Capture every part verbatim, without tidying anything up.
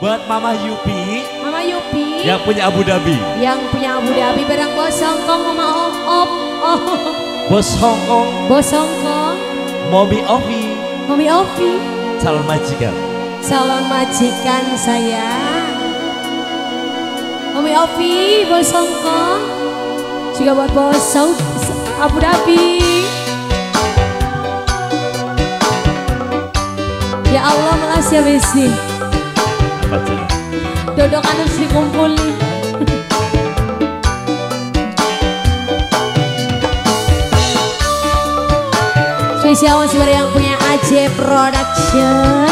Buat Mama Yupi. Mama Yupi. Yang punya Abu Dhabi. Yang punya Abu Dhabi bareng Bos Hongkong Mama Op Op. Oh. Bos Hongkong. Bos Hongkong. Mommy Ovi. Mommy Ovi. Calon majikan. Calon majikan saya. Mommy Ovi, Bos Hongkong. Juga buat Bos Saudi Abu Dhabi. Ya Allah makasih ya Besi. Apa aja? Dodokan harus dikumpulin. Spesial masih yang punya A J Production.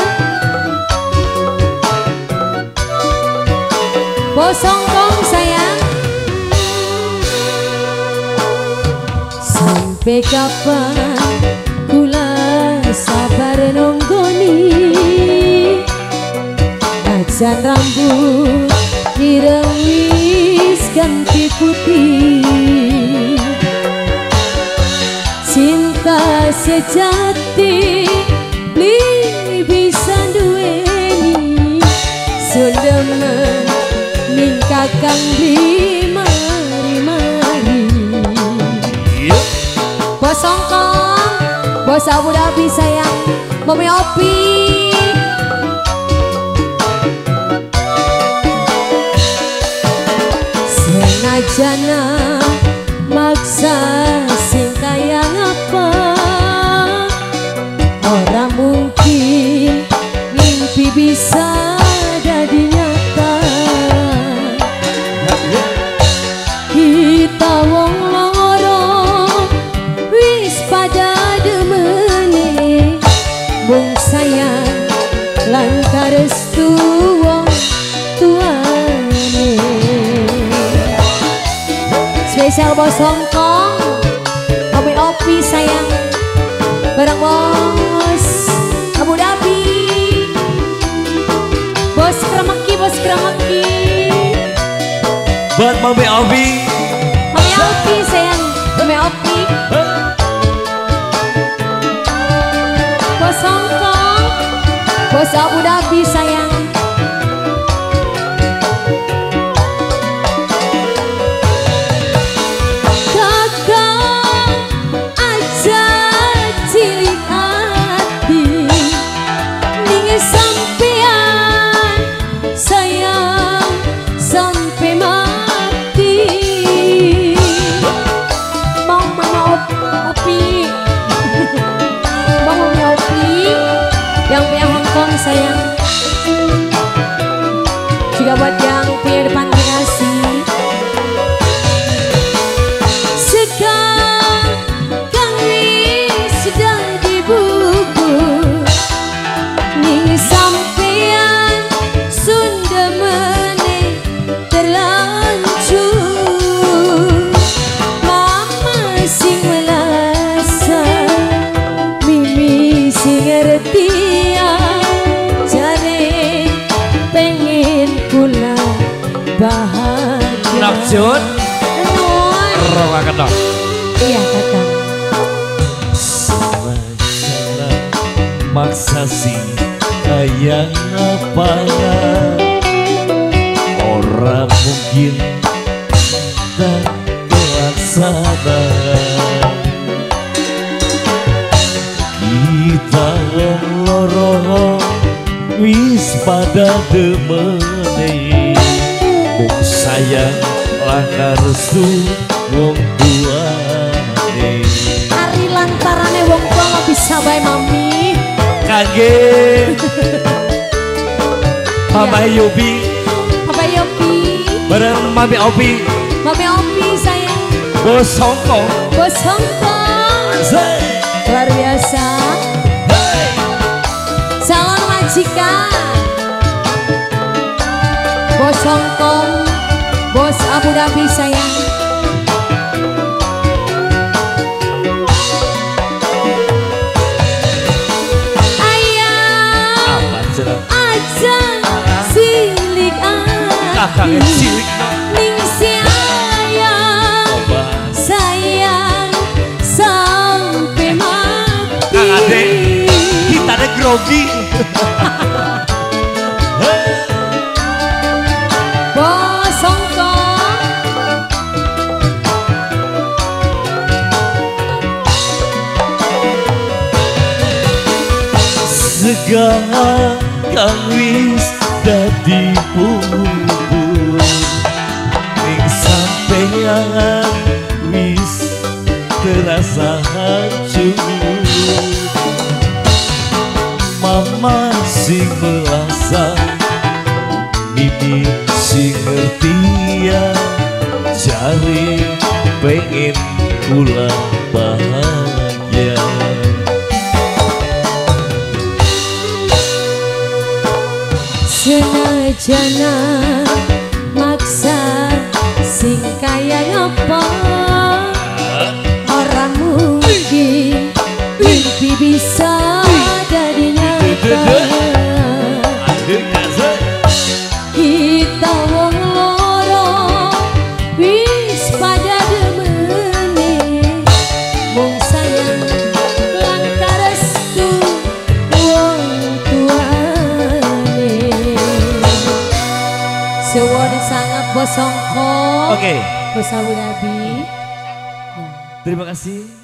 Bos Hongkong sayang. Sampai kapan kula sabar nonggoni, ajan rambut ireng wis ganti putih. Cinta sejati beli bisa duweni, sudemen ningkakang beli mari-mari. Bos Hongkong, Bos Abu Dhabi sayang, Mommy Opi. Senajana maksa sing kaya ngapa, orang mungkin mimpi bisa jadi nyata. Kita wong loro wis pada demene, mung sayang lantar restu wong tuane. Spesial Bos Hongkong, Mommy Opi sayang, bareng Bos Abu Dhabi. Bos Kramaki, Bos Kramaki. Buat Mommy Opi. Mommy Opi sayang, Mommy Opi. Bos Hongkong, Bos Abu Dhabi sayang. Yang punya Hongkong sayang, juga buat yang punya depan dikasih. Sekarang wis sudah dibubur, ning sampean sunda meneh terlanjur. Mama sing melasa, Mimi sing ngerti. Bahagia Nakjun Roka kenal. Iya kakak. Semacam maksa sih kayak apa, orang mungkin tak terlaksana. Kita wong loro wis pada demene, mung sayang langkah restu wong tuane. Ari lantarane wong tua nggak bisa bae mami. Kage Mama Yupi. Mama Yupi. Bareng Mami Opi. Mami Opi sayang. Bos Hongkong. Bos Hongkong. Luar biasa. Hey. Calon majikan. Bos Hongkong, Bos Abu Dhabi sayang. Ayah aja silik kakak cilik ning sayang sayang sampai mati. Kang Ade kita ada grogi. segala kang wis dadi bubur ning sampeyan wis terasa hancur. Mama sing merasa, bibi sing ngerti ya, jari pengen pulang bahagia. Senajana maksa sing kaya ngapa, orang mungkin mimpi bisa jadi nyata. Kita wong loro wis pada demene, mung sayang lan karestu wong tuane. Suwun sangat bos Songko, Oke, bos Abu Dhabi. terima kasih.